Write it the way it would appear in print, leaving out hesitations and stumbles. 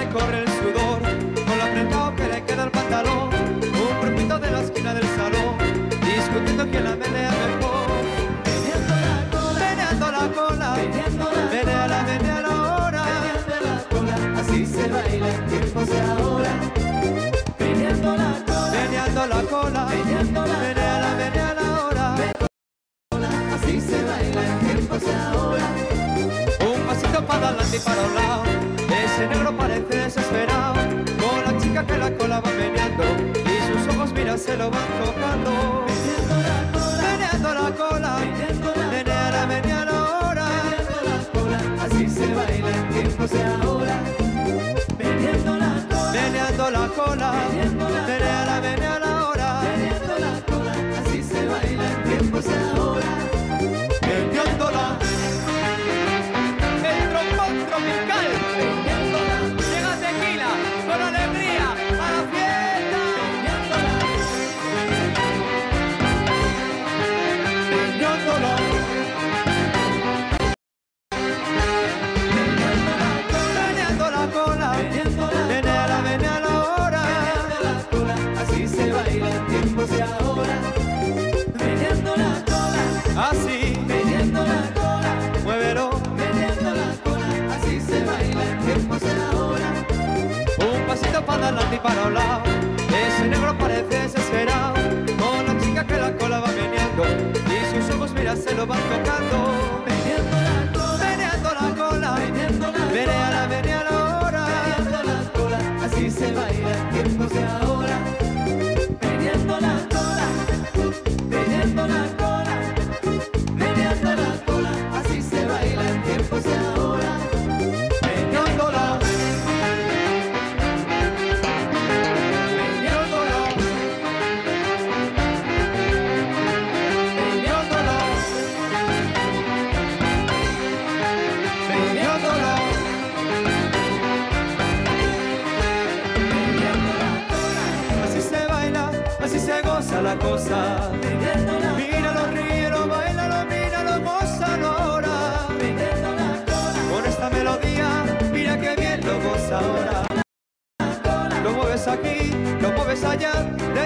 corre el sudor, con lo apretado que le queda el pantalón. Un grupito de la esquina del salón, discutiendo quién la menea mejor. Meneando la cola, meneala, meneala ahora. Así se baila en tiempos de ahora. Meneando la cola, meneando la cola, meneala, meneala ahora. así se baila en tiempos de ahora. Un pasito para adelante y para un lado, ese negro parece desesperado, con la chica que la cola va meneando, y sus ojos mira se lo van tocando. Meneando la cola, meneala, meneala ahora. Así se baila en tiempos de ahora. Meneando la cola, Meneando la cola, meneala, meneala ahora. meneando la cola, así se baila en tiempos de ahora. Meneándola, el trombón tropical. Llega Tequila con alegría a la fiesta. Meneándola, meneando la cola, meneala, meneala ahora. Así se baila en tiempos de ahora. Meneando la cola, Así, meneando la cola, muévelo. meneando la cola, así se baila en tiempos de ahora. Un pasito para adelante y para un lado, ese negro parece desesperado, con la chica que la cola va meneando, y sus ojos mira se lo van tocando. Meneando la cola, Meneando la cola, meneando la cola, meneala, meneala ahora. meneando la cola, así se baila en tiempos de ahora. Meneando la cola, meneando la cola, meneando la cola, así se baila en tiempos de ahora. Meneándola, meneándola, meneándola, meneándola. Así se baila, así se goza la cosa. Míralo, ríelo, bailalo, míralo, gózalo ahora. Con esta melodía, mira que bien lo goza ahora. Lo mueves aquí, lo mueves allá,